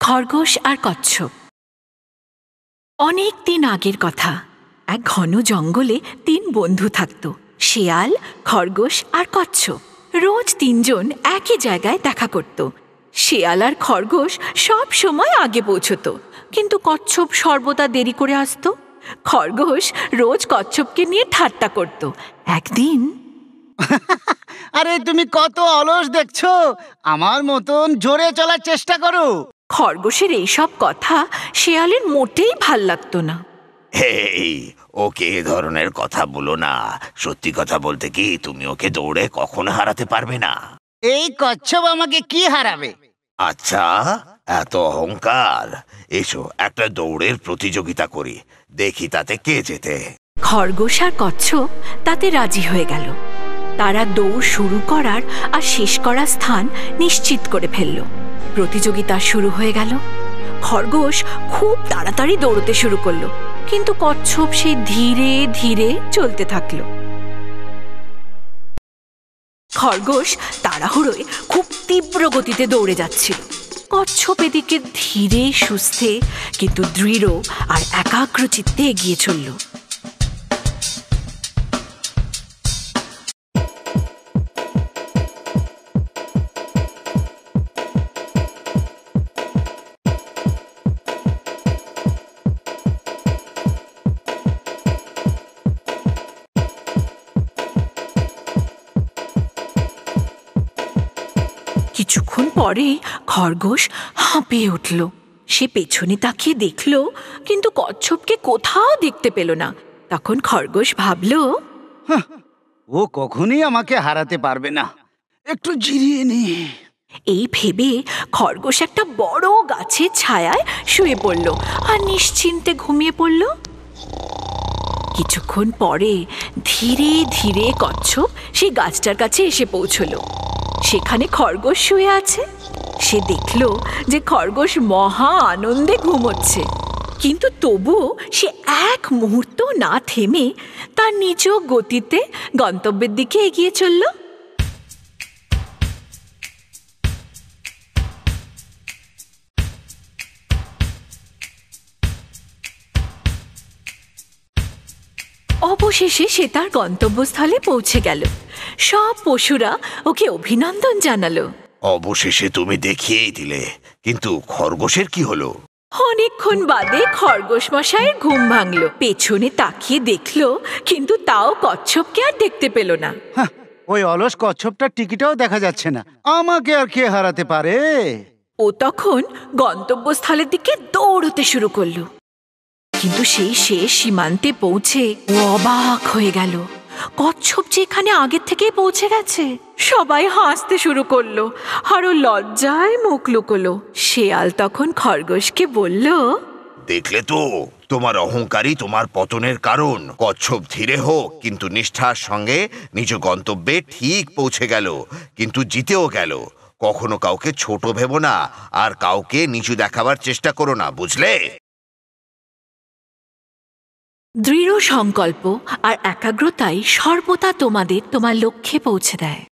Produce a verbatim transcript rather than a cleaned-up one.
খরগোশ আর কচ্ছপ। অনেক দিন আগের কথা। এক ঘন জঙ্গলে তিন বন্ধু থাকত, শেয়াল, খরগোশ আর কচ্ছপ। রোজ তিনজন একই জায়গায় দেখা করত। শেয়াল আর খরগোশ সব সময় আগে পৌঁছত, কিন্তু কচ্ছপ সর্বদা দেরি করে আসত। খরগোশ রোজ কচ্ছপকে নিয়ে ঠাট্টা করত। একদিন, আরে তুমি কত অলস দেখছো, আমার মতন জোরে চলার চেষ্টা করো। খরগোশের এইসব কথা শেয়ালের মোটেই ভাল লাগতো না। এই, ওকে এ ধরনের কথা বলো না। সত্যি কথা বলতে কি, তুমি ওকে দৌড়ে কখনো হারাতে পারবে না। এই কচ্ছপ আমাকে কি হারাবে? আচ্ছা, এত অহংকার। এসো একটা দৌড়ের প্রতিযোগিতা করি, দেখি তাতে কে জেতে। খরগোশ আর কচ্ছপ তাতে রাজি হয়ে গেল। তারা দৌড় শুরু করার আর শেষ করার স্থান নিশ্চিত করে ফেলল। প্রতিযোগিতা শুরু হয়ে গেল। খরগোশ খুব তাড়াতাড়ি দৌড়তে শুরু করলো, কিন্তু কচ্ছপ সে ধীরে ধীরে চলতে থাকলো। খরগোশ তাড়াহুড়োয় খুব তীব্র গতিতে দৌড়ে যাচ্ছিল। কচ্ছপ এদিকে ধীরে সুস্থে কিন্তু দৃঢ় আর একাগ্র চিত্তে এগিয়ে চলল। কিছুক্ষণ পরে খরগোশ হাঁপিয়ে উঠল। সে পেছনে তাকিয়ে দেখল, কিন্তু কচ্ছপকে কোথাও দেখতে পেল না। তখন খরগোশ ভাবল, ও কখনোই আমাকে হারাতে পারবে না, একটু জিরিয়ে নি। এই ভেবে খরগোশ একটা বড় গাছের ছায়ায় শুয়ে পড়ল আর নিশ্চিন্তে ঘুমিয়ে পড়ল। কিছুক্ষণ পরে ধীরে ধীরে কচ্ছপ সেই গাছটার কাছে এসে পৌঁছল। সেখানে খরগোশ শুয়ে আছে। সে দেখল যে খরগোশ মহা আনন্দে ঘুমোচ্ছে, কিন্তু তবুও সে এক মুহূর্ত না থেমে তার নিজ গতিতে গন্তব্যের দিকে এগিয়ে চলল। অবশেষে সে তার গন্তব্যস্থলে পৌঁছে গেল। সব পশুরা ওকে অভিনন্দন জানালো। অবশেষে তুমি দেখিয়েই দিলে, কিন্তু খরগোশের কি হলো? অনেকক্ষণ বাদে খরগোশ মশাইয়ের ঘুম ভাঙলো। পেছনে তাকিয়ে দেখলো, কিন্তু তাও কচ্ছপকে আর দেখতে পেল না। ওই অলস কচ্ছপটার টিকিটাও দেখা যাচ্ছে না, আমাকে আর কে হারাতে পারে? ও তখন গন্তব্যস্থলের দিকে দৌড়তে শুরু করলো, কিন্তু সেই শেষ সীমান্তে পৌঁছে ও অবাক হয়ে গেল। কচ্ছপ যে এখানে আগের থেকেই পৌঁছে গেছে। সবাই হাসতে শুরু করলো আর ও লজ্জায় মুখ লুকোলো। শেয়াল তখন খরগোশকে বলল, দেখলে তো, তোমার অহংকারই তোমার পতনের কারণ। কচ্ছপ ধীরে হোক কিন্তু নিষ্ঠার সঙ্গে নিজ গন্তব্যে ঠিক পৌঁছে গেল, কিন্তু জিতেও গেল। কখনো কাউকে ছোট ভেবো না, আর কাউকে নিচু দেখাবার চেষ্টা করো না, বুঝলে? দৃঢ় সংকল্প আর একাগ্রতাই সর্বদা তোমাদের তোমার লক্ষ্যে পৌঁছে দেয়।